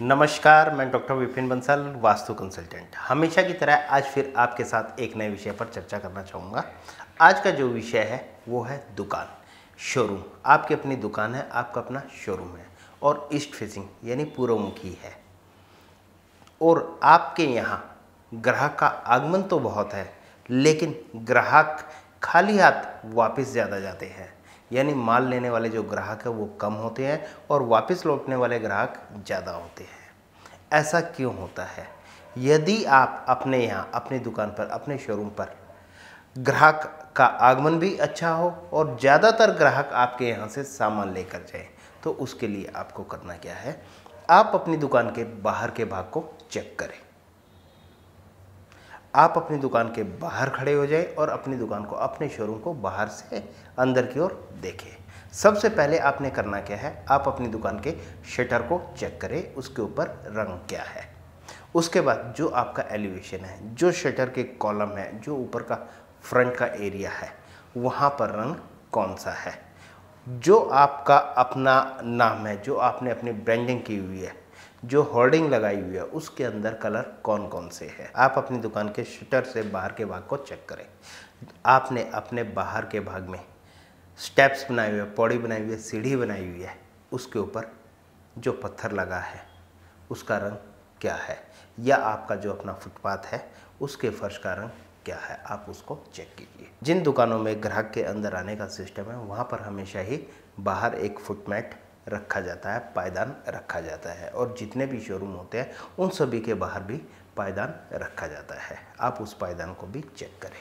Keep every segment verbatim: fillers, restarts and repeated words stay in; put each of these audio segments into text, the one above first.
नमस्कार, मैं doctor Vipin Bansal, vastu consultant. हमेशा की तरह आज फिर आपके साथ एक नए विषय पर चर्चा करना चाहूँगा। आज का जो विषय है वो है दुकान, शोरूम। आपकी अपनी दुकान है, आपका अपना शोरूम है और ईस्ट फेसिंग यानी पूर्वमुखी है और आपके यहाँ ग्राहक का आगमन तो बहुत है, लेकिन ग्राहक खाली हाथ वापस ज़्यादा जाते हैं। यानी माल लेने वाले जो ग्राहक है वो कम होते हैं और वापस लौटने वाले ग्राहक ज़्यादा होते हैं। ऐसा क्यों होता है? यदि आप अपने यहाँ अपनी दुकान पर, अपने शोरूम पर ग्राहक का आगमन भी अच्छा हो और ज़्यादातर ग्राहक आपके यहाँ से सामान लेकर जाए, तो उसके लिए आपको करना क्या है? आप अपनी दुकान के बाहर के भाग को चेक करें। आप अपनी दुकान के बाहर खड़े हो जाएं और अपनी दुकान को, अपने शोरूम को बाहर से अंदर की ओर देखें। सबसे पहले आपने करना क्या है? आप अपनी दुकान के शटर को चेक करें, उसके ऊपर रंग क्या है। उसके बाद जो आपका एलिवेशन है, जो शटर के कॉलम है, जो ऊपर का फ्रंट का एरिया है, वहाँ पर रंग कौन सा है। जो आपका अपना नाम है, जो आपने अपनी ब्रांडिंग की हुई है, जो होर्डिंग लगाई हुई है, उसके अंदर कलर कौन कौन से हैं। आप अपनी दुकान के शटर से बाहर के भाग को चेक करें। आपने अपने बाहर के भाग में स्टेप्स बनाए हुए, पौड़ी बनाई हुई है, सीढ़ी बनाई हुई है, उसके ऊपर जो पत्थर लगा है उसका रंग क्या है, या आपका जो अपना फुटपाथ है उसके फर्श का रंग क्या है, आप उसको चेक कीजिए। जिन दुकानों में ग्राहक के अंदर आने का सिस्टम है, वहाँ पर हमेशा ही बाहर एक फुटमैट रखा जाता है, पायदान रखा जाता है, और जितने भी शोरूम होते हैं उन सभी के बाहर भी पायदान रखा जाता है। आप उस पायदान को भी चेक करें,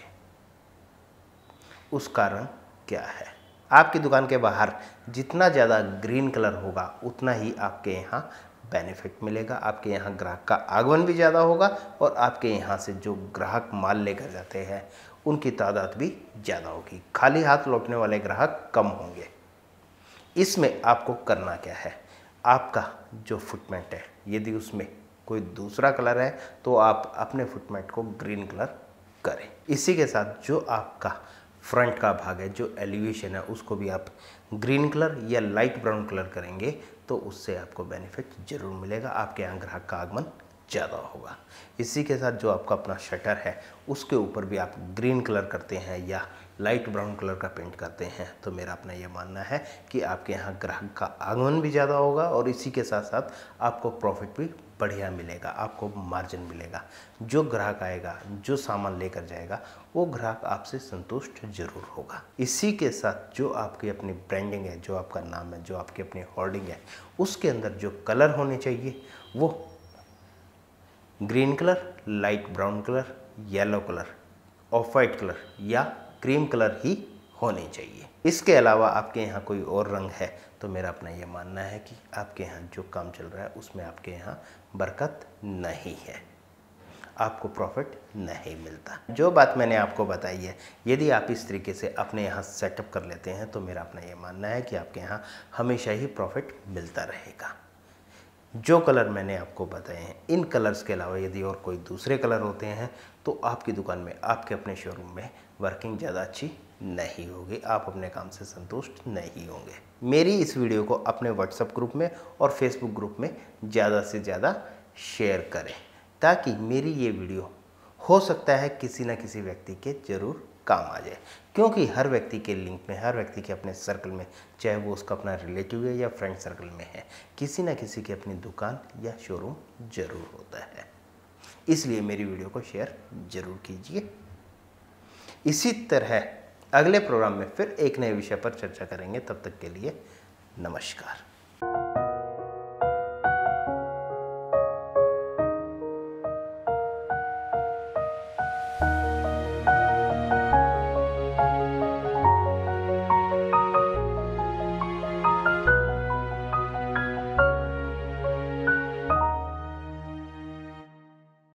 उसका रंग क्या है। आपकी दुकान के बाहर जितना ज़्यादा ग्रीन कलर होगा उतना ही आपके यहाँ बेनिफिट मिलेगा, आपके यहाँ ग्राहक का आगमन भी ज़्यादा होगा और आपके यहाँ से जो ग्राहक माल लेकर जाते हैं उनकी तादाद भी ज़्यादा होगी। खाली हाथ लौटने वाले ग्राहक कम होंगे। इसमें आपको करना क्या है? आपका जो फुटमेट है, यदि उसमें कोई दूसरा कलर है तो आप अपने फुटमेट को ग्रीन कलर करें। इसी के साथ जो आपका फ्रंट का भाग है, जो एलिवेशन है, उसको भी आप ग्रीन कलर या लाइट ब्राउन कलर करेंगे तो उससे आपको बेनिफिट ज़रूर मिलेगा, आपके यहाँ ग्राहक का आगमन ज़्यादा होगा। इसी के साथ जो आपका अपना शटर है उसके ऊपर भी आप ग्रीन कलर करते हैं या लाइट ब्राउन कलर का पेंट करते हैं तो मेरा अपना ये मानना है कि आपके यहाँ ग्राहक का आगमन भी ज़्यादा होगा और इसी के साथ साथ आपको प्रॉफिट भी बढ़िया मिलेगा, आपको मार्जिन मिलेगा। जो ग्राहक आएगा, जो सामान लेकर जाएगा, वो ग्राहक आपसे संतुष्ट जरूर होगा। इसी के साथ जो आपकी अपनी ब्रांडिंग है, जो आपका नाम है, जो आपकी अपनी होर्डिंग है, उसके अंदर जो कलर होने चाहिए वो green colour, light brown colour, yellow colour, off white colour या क्रीम कलर ही होने चाहिए। इसके अलावा आपके यहाँ कोई और रंग है तो मेरा अपना ये मानना है कि आपके यहाँ जो काम चल रहा है उसमें आपके यहाँ बरकत नहीं है, आपको प्रॉफिट नहीं मिलता। जो बात मैंने आपको बताई है, यदि आप इस तरीके से अपने यहाँ सेटअप कर लेते हैं तो मेरा अपना ये मानना है कि आपके यहाँ हमेशा ही प्रॉफिट मिलता रहेगा। जो कलर मैंने आपको बताए हैं, इन कलर्स के अलावा यदि और कोई दूसरे कलर होते हैं तो आपकी दुकान में, आपके अपने शोरूम में वर्किंग ज़्यादा अच्छी नहीं होगी, आप अपने काम से संतुष्ट नहीं होंगे। मेरी इस वीडियो को अपने व्हाट्सएप ग्रुप में और फेसबुक ग्रुप में ज़्यादा से ज़्यादा शेयर करें ताकि मेरी ये वीडियो हो सकता है किसी न किसी व्यक्ति के ज़रूर काम आ जाए, क्योंकि हर व्यक्ति के लिंक में, हर व्यक्ति के अपने सर्कल में, चाहे वो उसका अपना रिलेटिव है या फ्रेंड सर्कल में है, किसी न किसी की अपनी दुकान या शोरूम ज़रूर होता है। इसलिए मेरी वीडियो को शेयर ज़रूर कीजिए। इसी तरह अगले प्रोग्राम में फिर एक नए विषय पर चर्चा करेंगे। तब तक के लिए नमस्कार।